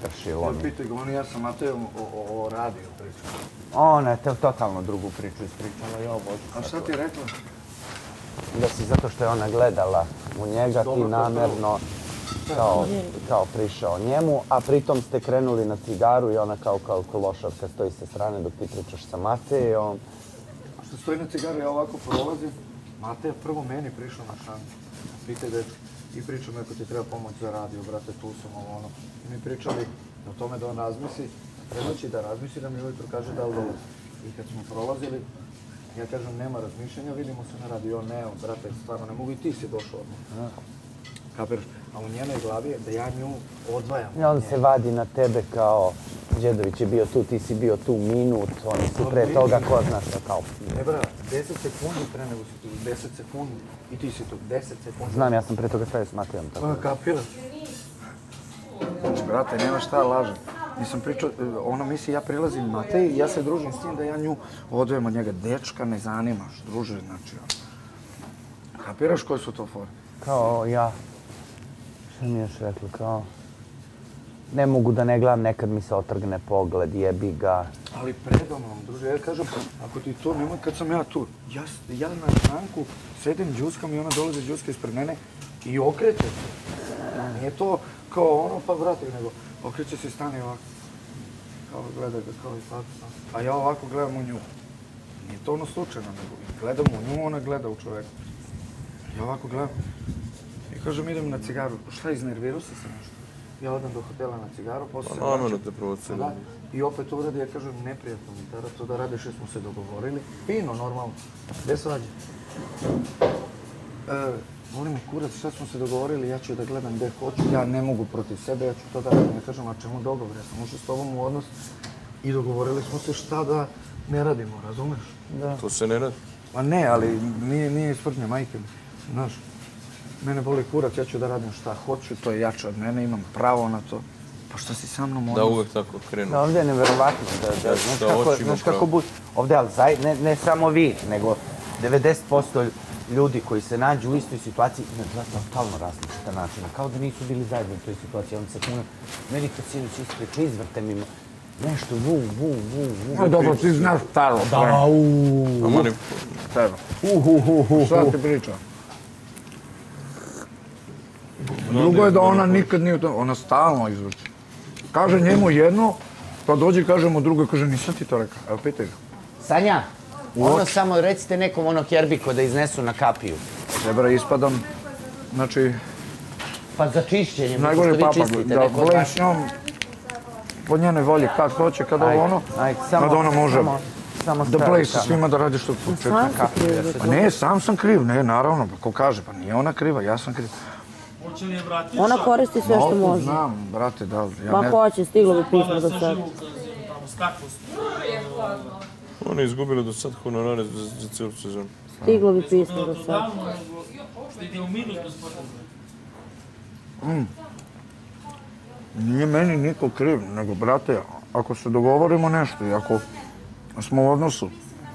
prekršio. Ja pitaj ga, ja sam Matejom o radiju pričao. Ona je totalno drugu priču ispričala i ovo. A šta ti je rekla? Da si zato što je ona gledala u njega, ti namerno kao prišao njemu, a pritom ste krenuli na cigaru i ona kao kološarka stoji sa strane dok ti pričaš sa Matejom. Što stoji na cigaru, ja ovako prolazim, Matej je prvo meni prišao na šanku. Pitaj dečko. I pričam ako ti treba pomoć za radio, brate, tu sam, ono. I mi pričali o tome da on razmisli, treba će da razmisli, da mi ujutro kaže da li dolazi. I kad smo prolazili, ja kažem, nema razmišljanja, vidimo se na radio. Ne, brate, stvarno ne mogu i ti si došao odmah. Kapiraš? A u njenoj glavi je da ja nju odvajam. I on se vadi na tebe kao Đedović je bio tu, ti si bio tu minut, oni su pre toga, ko zna šta kao... Ne bra, 10 sekundi pre nego si tu, 10 sekundi i ti si tu, 10 sekundi. Znam, ja sam pre toga stavio s Matejom. Kapiraš? Znači, brate, nema šta lažem. Nisam pričao, ona misli, ja prilazim Matej i ja se družim s tim da ja nju odvojem od njega. Dečka ne zanimaš, druže, znači ono. Kapiraš koje su to fore? Kao ja. Šta mi još rekla, kao... Ne mogu da ne gledam, nekad mi se otrgne pogled, jebi ga. Ali predomnom, druže, ja kažem, ako ti to nemoj, kad sam ja tu, ja na šanku sedim, džuskam i ona dolazi džuska ispred mene i okreće se. Nije to kao ono, pa vrati, nego okreće se i stane ovako. Kao gledaj ga, kao i tako. A ja ovako gledam u nju. Nije to ono slučajno, nego gledam u nju, ona gleda u čoveku. Ja ovako gledam i kažem, idem na cigaru. Šta, iznervirao si se nešto? Ja odem do hotela na cigaru, posle se vraćam. I opet uradi, ja kažem, neprijatno mi tada to da radiš jer smo se dogovorili. Fino, normalno. Gde svađe? Volim kurac, šta smo se dogovorili, ja ću da gledam gde hoću. Ja ne mogu protiv sebe, ja ću to da radim. Ja kažem, a čemu dogovor? Ja sam ušao s tobom u odnos i dogovorili smo se šta da ne radimo, razumeš? Da. To se ne radi? Pa ne, ali nije isprdnje, majke mi. Znaš, mene boli kurac, ja ću da radim šta hoću, to je jače od mene, imam pravo na to. Pa šta si sa mnom odnos? Da uvek tako krenu. Da, ovdje je neverovatno. Znaš kako bude, ovdje, ali ne samo vi, nego 90% ljudi koji se nađu u istoj situaciji na totalno različita načina. Kao da nisu bili zajedno u toj situaciji. On se puno, meni kad si ispriča, izvrte mimo nešto, No dobro, ti znaš staro. Da, Staro. Šta ti priča? Drugo je da ona nikad nije u tome, ona stalno izvrće. Kaže njemu jedno, pa dođe i kaže mu drugo, kaže nisam ti to rekao. Evo, pitaj ga. Sanja, ono samo recite nekom ono herbiko da iznesu na kapiju. Treba ispadam, znači... Pa za čišćenje, najgore papa, da volim s njom po njene volje, kad hoće, kad ovo ono, kad ona može da play sa svima, da radi što hoće. Pa ne, sam sam kriv, ne, naravno, pa ko kaže, pa nije ona kriva, ja sam kriv. Ona koristi sve što može. Znam, brate, da. Pa hoće, stiglo bi pismo do sad. Ona je izgubila do sad honorare za cijelu sezonu. Stiglo bi pismo do sad. Nije meni niko kriv, nego, brate, ako se dogovorimo nešto i ako smo u odnosu,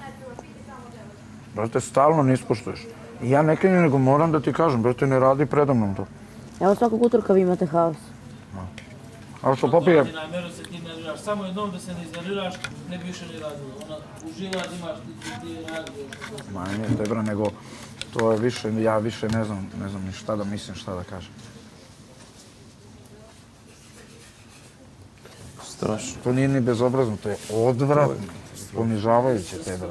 brate, stalno ne ispoštuješ. I ja ne krenjem, nego moram da ti kažem, brate, ne radi predamnom to. Evo svakog utorka vi imate haos. A što popije... Samo jednom da se ne iznerviraš, ne bi više ni radilo. Ona uživa da imaš ti radio. Ma nije tebra, nego to je više, ja više ne znam ni šta da mislim, šta da kažem. Strašno. To nije ni bezobrazno, to je odvratno, ponižavajuće tebra.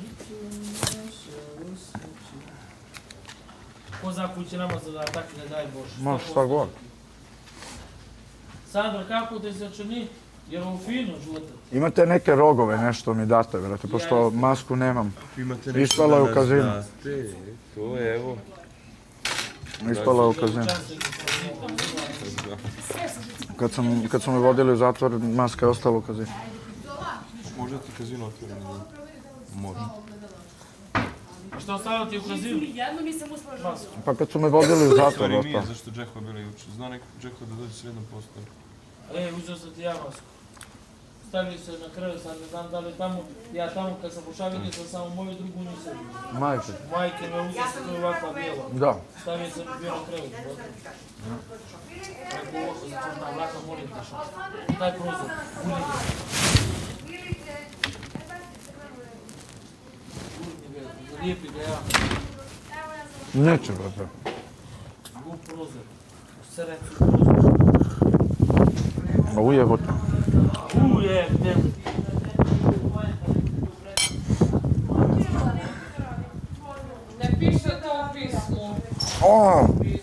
Ko zna koji će nama zadatak, ne daj Bože. Ma šta god. Sandra, kako te se čini? Jer ovo fino života. Imate neke rogove, nešto mi date, brate, pošto masku nemam. Ispala je u kazinu. To je, evo. Ispala je u kazinu. Kad su me vodili u zatvor, maska je ostala u kazinu. Može ti kazino otvoriti? Može. A što ostalo ti u kazinu? Jedno nisam uspela žaliti. Pa kad su me vodili u zatvor, Stvari ostalo. nije, zašto Džeko je bila juče. Zna neko Džeko da dođe srednom postoju. Uzeo sam ti ja masku. stavio se na kraju, sad ne znam da li tamo, ja tamo kad sam pošao vidio sam samo moju drugu nisam vidio. Majke. Majke me uzeo se to je ovakva bijela. Da. Stavio sam bio na kraju. Rekao ovo se zatvrdna vrata, molim te što. Taj prozor, guljenje. Zalijepi ga ja. Neće, brate. Gub prozor. Serencu prozor. A ujebote. Ujebte. Ne piše to u pismu. O!